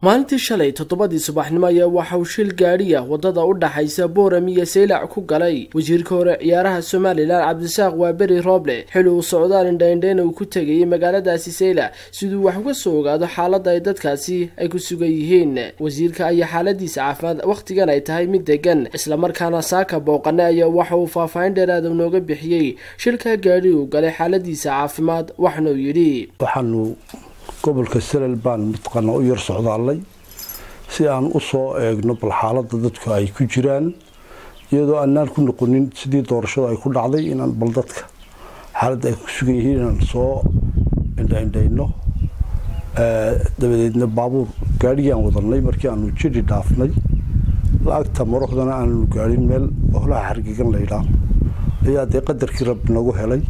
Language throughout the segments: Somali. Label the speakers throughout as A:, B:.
A: maalintii shalay 7 subaxnimo ayaa waxa uu shil gaari ah wadada u dhaxaysa Boorami iyo Seylac ku galay wasiirka hore ciyaaraha Soomaaliland Cabdisaaq Waaberi Rooble xilli uu socdaal indhayn uu ku tagay magaaladaasi Seylac sidoo wax uga soo ogaado xaaladda ay dadkaasi ay ku sugan yihiin wasiirka ayaa xaaladiisa caafimaad waqtigan ay tahay mid degan isla markaana saaka booqane ayaa waxa uu faahfaahin dheeraad ah nooga bixiyay shilka gaari uu galay xaaladiisa caafimaad waxna uu yiri
B: waxaanu gobolka Seylac baan midqana u yar socdaalay si aan u soo eegno bal xaaladda dadku ay ku jiraan iyadoo aanan ku noqonin sidii doorashada ay ku dhacday inaan bal dadka xaaladda ay ku sugan yihiin inaan soo indhaynayno dabadeedna baabuur gaarigaan wadanay markii aanu jiri dhaafnay lacagta marohdana aanu gaarin meel oolaha xargigan leeyahay ayaa de qadarkii Rabbi nagu helay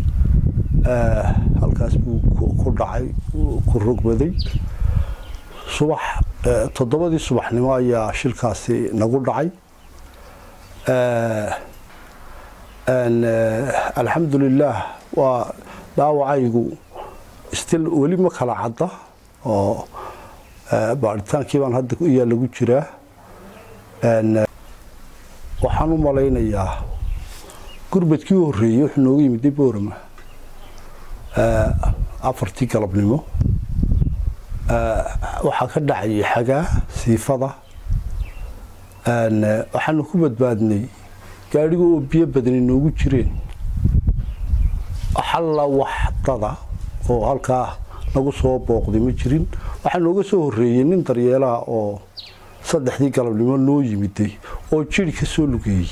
B: halkaas buu ku dhacay ku rogbaday subax 7 subaxnimo ayaa shilkaasi nagu dhacay alxamdulillah waa daawacaygu still wali ma kala cadda oo baaritaankii baan hadda iyo lagu jiraa waxaan u maleynayaa gurbadkii horeeyay wuxuu noogu yimid Boorama afartii galabnimo waxa ka dhacay xagaa siifada waxaanu ku badbaadnay gaariga oo biyo badan inoogu jireen xalla waxtada oo halka lagu soo booqday ma jirin waxa nooga soo horeeyay nin daryeelaha oo saddexdii galabnimo noo yimiday oo jiri ka soo lugeeyay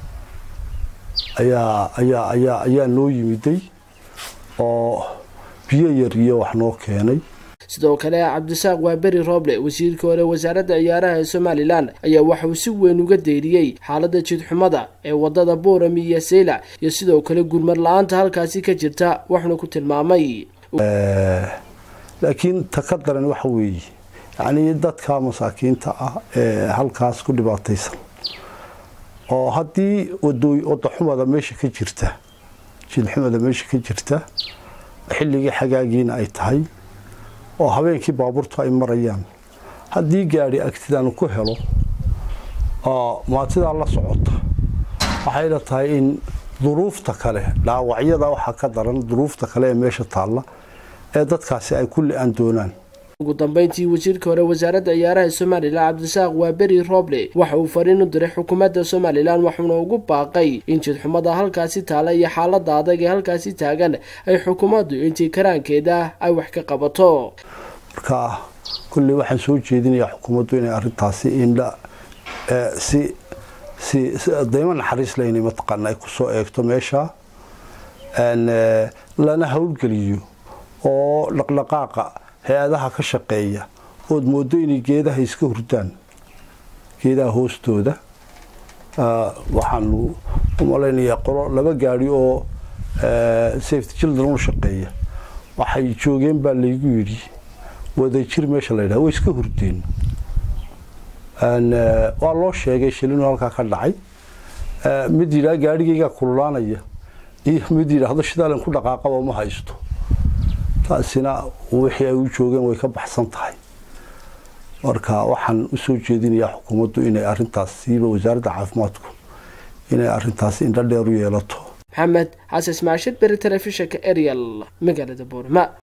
B: ayaa noo yimiday oo biyo yar iyo wax noo keenay
A: sidoo kale Cabdisaaq Waaberi Rooble wasiirka hore wasaaradda ciyaaraha Soomaaliland ayaa waxa uu si weyn uga deeriyay xaaladda jidxumada ee wadada Boorami iyo Seylac iyo sidoo kale gurmad la'aanta halkaasi ka jirta waxna ku tilmaamay
B: laakiin takadaran waxa weeye yani dadka masaakiinta ah ee halkaas ku dhibaataysan oo hadii wada xumada meesha ka jirta jidxumada meesha ka jirta xilliga xagaagiina ay tahay oo habeenkii baabuurtu ay marayaan hadii gaari agtidaan ku helo oo maatida la socota waxay la tahay in duruufta kale dhaawacyada waxa ka daran duruufta kale ee meesha taala ee dadkaasi ay kulli aan doonaan ugu
A: dambeyntii wasiirka hore wasaaradda ciyaaraha Soomaaliland Cabdisaaq Waaberi Rooble waxa uu fariin u diray xukuumadda Soomaaliland waxaana ugu baaqay in jidxumada halkaasi taala iyo xaaladda adag ee halkaasi taagan ay xukuumaddu intii karaankeeda ay wax ka qabato
B: marka kulli waxaan soo jeedinayaa xukuumaddu inay arintaasi indha si dayman xariis leeyahay matqan ay ku soo eegto meesha lana hawlgaliyo oo dhaqdhaqaaqa hay'adaha ka shaqeeya oo moodo inay geedaha iska hurdaan geedaha hoostooda waxaanu u maleynayaa qolo laba gaari oo safety children u shaqeeya waxay joogeen baa laygu yiri wada jir meesha la yiraahdo way iska hurdeen waa loo sheegay shilin halka ka dhacay mid yiraahdo gaarigayga kululaanaya iyo mid yiraahdo shidaalan ku dhaqaaqaba ma haysto taasina wixii ay u joogeen way ka baxsan tahay marka waxaan u soo jeedinayaa xukuumaddu inay arintaas siiba wasaaradda caafimaadku inay arintaas indha dheer u yeelato
A: Maxamed Xasan Ismaashid bari telefishinka Ariel magaalada Boorama.